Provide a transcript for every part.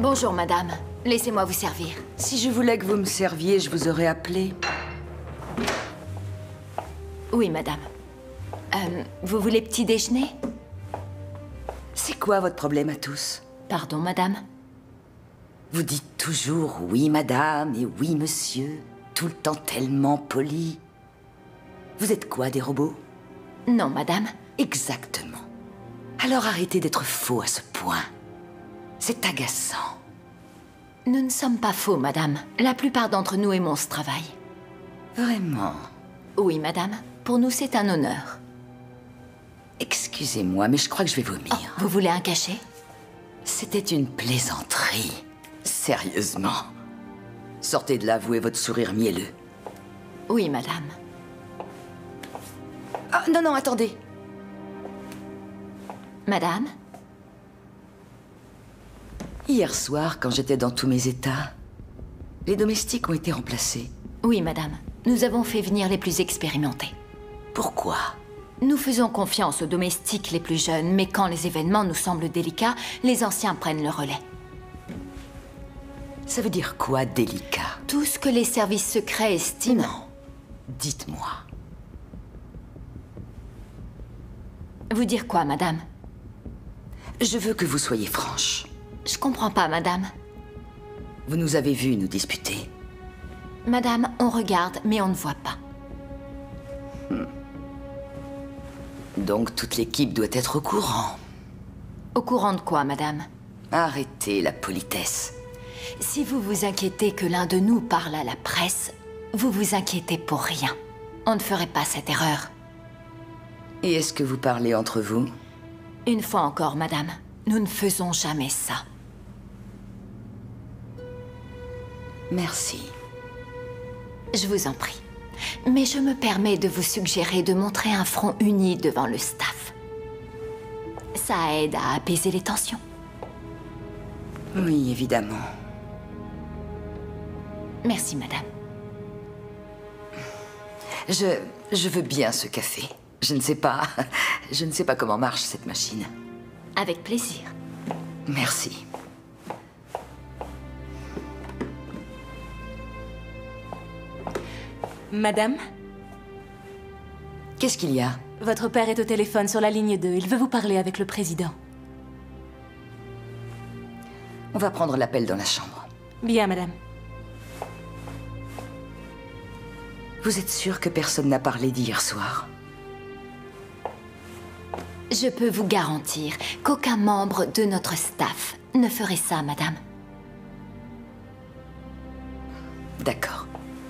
Bonjour, madame. Laissez-moi vous servir. Si je voulais que vous me serviez, je vous aurais appelé. Oui, madame. Vous voulez petit déjeuner? C'est quoi votre problème à tous? Pardon, madame? Vous dites toujours « oui, madame » et « oui, monsieur », tout le temps tellement poli. Vous êtes quoi, des robots? Non, madame. Exactement. Alors arrêtez d'être faux à ce point. C'est agaçant. Nous ne sommes pas faux, madame. La plupart d'entre nous aimons ce travail. Vraiment? Oui, madame. Pour nous, c'est un honneur. Excusez-moi, mais je crois que je vais vomir. Oh, vous voulez un cachet? C'était une plaisanterie. Sérieusement. Sortez de là, vous et votre sourire mielleux. Oui, madame. Ah, non, non, attendez. Madame? Hier soir, quand j'étais dans tous mes états, les domestiques ont été remplacés. Oui, madame. Nous avons fait venir les plus expérimentés. Pourquoi? Nous faisons confiance aux domestiques les plus jeunes, mais quand les événements nous semblent délicats, les anciens prennent le relais. Ça veut dire quoi, délicat? Tout ce que les services secrets estiment. Non. Dites-moi. Vous dire quoi, madame? Je veux que vous soyez franche. Je comprends pas, madame. Vous nous avez vus nous disputer. Madame, on regarde, mais on ne voit pas. Donc toute l'équipe doit être au courant. Au courant de quoi, madame? Arrêtez la politesse. Si vous vous inquiétez que l'un de nous parle à la presse, vous vous inquiétez pour rien. On ne ferait pas cette erreur. Et est-ce que vous parlez entre vous? Une fois encore, madame, nous ne faisons jamais ça. Merci. Je vous en prie. Mais je me permets de vous suggérer de montrer un front uni devant le staff. Ça aide à apaiser les tensions. Oui, évidemment. Merci, madame. Je veux bien ce café. Je ne sais pas comment marche cette machine. Avec plaisir. Merci. Madame, Qu'est-ce qu'il y a? votre père est au téléphone sur la ligne 2. Il veut vous parler avec le président. On va prendre l'appel dans la chambre. Bien, madame. Vous êtes sûre que personne n'a parlé d'hier soir? Je peux vous garantir qu'aucun membre de notre staff ne ferait ça, madame. D'accord.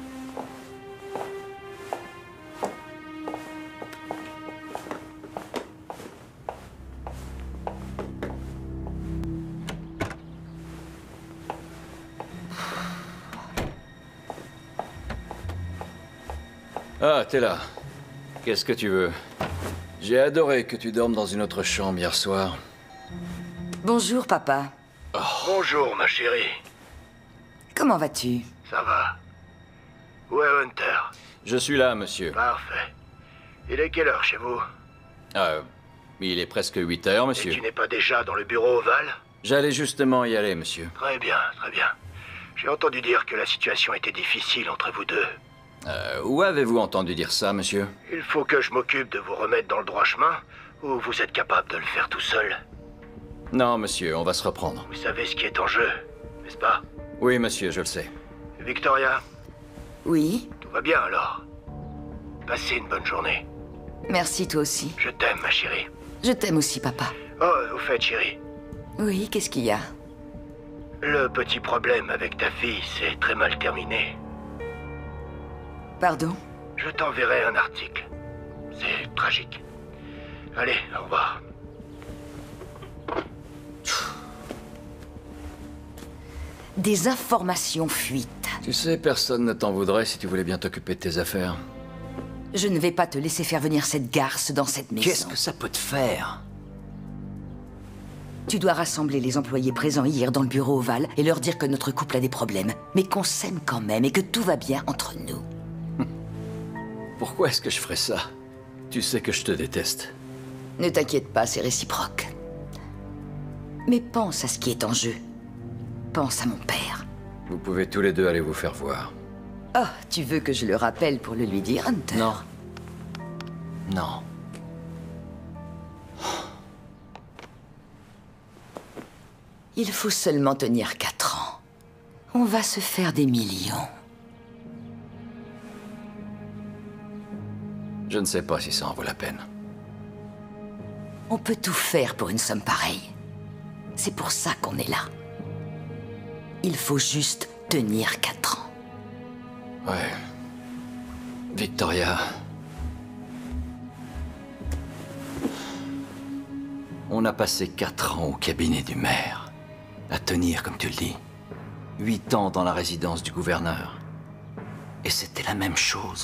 Ah, t'es là. Qu'est-ce que tu veux? J'ai adoré que tu dormes dans une autre chambre hier soir. Bonjour, papa. Bonjour, ma chérie. Comment vas-tu? Ça va? Où est Hunter? Je suis là, monsieur. Parfait. Il est quelle heure chez vous? Il est presque 8 heures, Et monsieur. tu n'es pas déjà dans le bureau ovale? J'allais justement y aller, monsieur. Très bien, très bien. J'ai entendu dire que la situation était difficile entre vous deux. Où avez-vous entendu dire ça, monsieur? Il faut que je m'occupe de vous remettre dans le droit chemin, ou vous êtes capable de le faire tout seul? Non, monsieur, on va se reprendre. Vous savez ce qui est en jeu, n'est-ce pas? Oui, monsieur, je le sais. Victoria, Oui? tout va bien alors? Passez une bonne journée. Merci, toi aussi. Je t'aime, ma chérie. Je t'aime aussi, papa. Oh, au fait, chérie, Oui, qu'est-ce qu'il y a? le petit problème avec ta fille, c'est très mal terminé. Pardon? Je t'enverrai un article. C'est tragique. Allez, au revoir. Des informations fuitent. Tu sais, personne ne t'en voudrait si tu voulais bien t'occuper de tes affaires. Je ne vais pas te laisser faire venir cette garce dans cette maison. Qu'est-ce que ça peut te faire? Tu dois rassembler les employés présents hier dans le bureau ovale et leur dire que notre couple a des problèmes, mais qu'on s'aime quand même et que tout va bien entre nous. Pourquoi est-ce que je ferais ça? Tu sais que je te déteste. Ne t'inquiète pas, c'est réciproque. Mais pense à ce qui est en jeu. Pense à mon père. Vous pouvez tous les deux aller vous faire voir. Oh, tu veux que je le rappelle pour le lui dire, Hunter? Non. Non. Il faut seulement tenir 4 ans. On va se faire des millions. Je ne sais pas si ça en vaut la peine. On peut tout faire pour une somme pareille. C'est pour ça qu'on est là. Il faut juste tenir 4 ans. Ouais. Victoria. On a passé 4 ans au cabinet du maire. À tenir, comme tu le dis. 8 ans dans la résidence du gouverneur. Et c'était la même chose.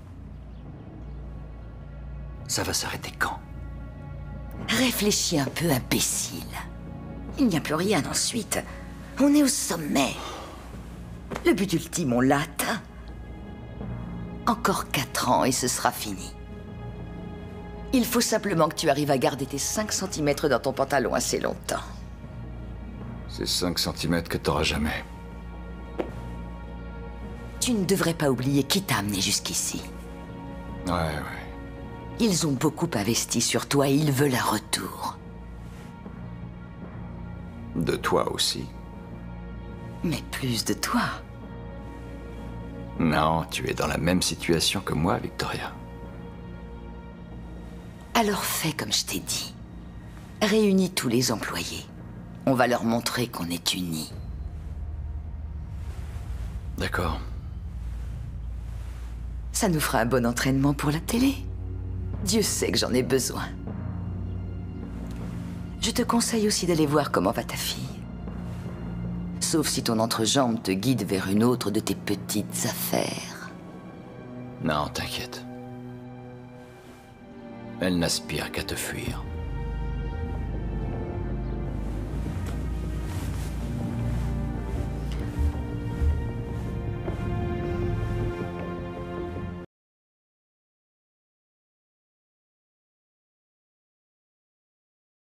Ça va s'arrêter quand? Réfléchis un peu, imbécile. Il n'y a plus rien ensuite. On est au sommet. Le but ultime, on l'a atteint. Encore 4 ans et ce sera fini. Il faut simplement que tu arrives à garder tes 5 cm dans ton pantalon assez longtemps. C'est 5 cm que t'auras jamais. Tu ne devrais pas oublier qui t'a amené jusqu'ici. Ouais. Ils ont beaucoup investi sur toi et ils veulent un retour. De toi aussi. Mais plus de toi. Non, tu es dans la même situation que moi, Victoria. Alors fais comme je t'ai dit. Réunis tous les employés. On va leur montrer qu'on est unis. D'accord. Ça nous fera un bon entraînement pour la télé. Dieu sait que j'en ai besoin. Je te conseille aussi d'aller voir comment va ta fille. Sauf si ton entrejambe te guide vers une autre de tes petites affaires. Non, t'inquiète. Elle n'aspire qu'à te fuir.